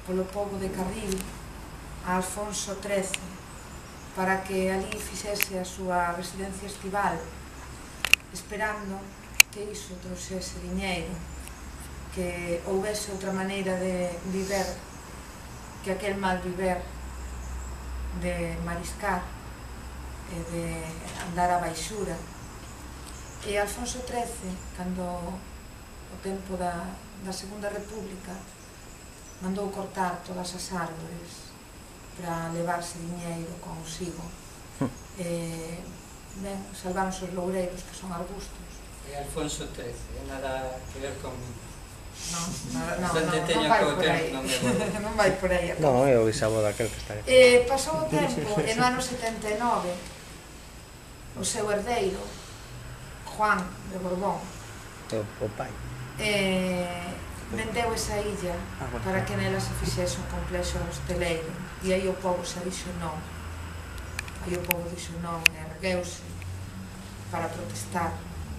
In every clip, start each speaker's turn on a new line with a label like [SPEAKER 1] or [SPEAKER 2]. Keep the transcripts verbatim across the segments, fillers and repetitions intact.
[SPEAKER 1] polo pobo de Carril a Alfonso trece para que ali fixese a súa residencia estival, esperando que iso trouxese diñeiro, que houvese outra maneira de viver que aquel mal viver de mariscar e de andar a baixura. E Alfonso trece, cando o tempo da, da Segunda República, mandou cortar todas as árbores para levarse diñeiro consigo. E, ben, salvamos os loureiros, que son arbustos.
[SPEAKER 2] E Alfonso trece, nada que ver comigo.
[SPEAKER 1] Non, nada, non,
[SPEAKER 2] non,
[SPEAKER 1] non, non vai por aí. Non vai por aí.
[SPEAKER 3] Non, é o bisavó daquel que está aí.
[SPEAKER 1] E pasou o tempo, e no ano setenta e nove, o seu herdeiro, Juan de Borbón,
[SPEAKER 3] O pai.
[SPEAKER 1] eh, vendeu esa illa para que nela se fixese un complexo hosteleiro, e aí o povo se dixo non. Aí o povo dixo non, e ergueuse para protestar.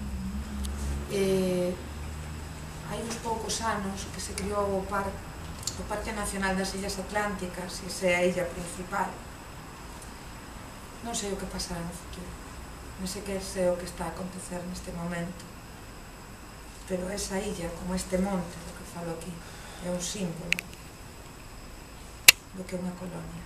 [SPEAKER 1] E hai uns poucos anos que se criou o, par, o Parque Nacional das Illas Atlánticas, e esa é a illa principal. Non sei o que pasará no futuro, non sei que sei o que está a acontecer neste momento, pero esa illa, como este monte do que falo aquí, é un símbolo do que é unha colonia.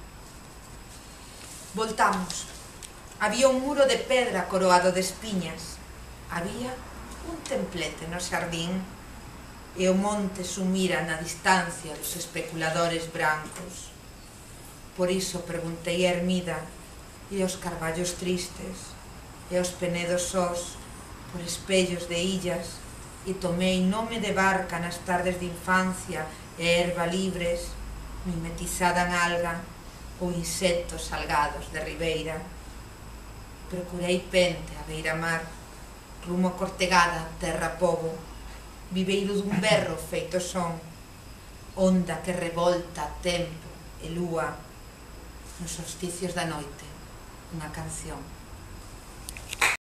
[SPEAKER 1] Voltamos. Había un muro de pedra coroado de espiñas. Había un templete no xardín, e o monte sumira na distancia dos especuladores brancos. Por iso preguntei a ermida e os carballos tristes e os penedos sós por espellos de illas, e tomei nome de barca nas tardes de infancia e erva libres, mimetizada en alga ou insectos salgados de ribeira. Procurei pente a beira-mar, rumo a Cortegada, terra pobo, viveiro dun berro feito son, onda que revolta tempo e lúa, nos solsticios da noite, unha canción.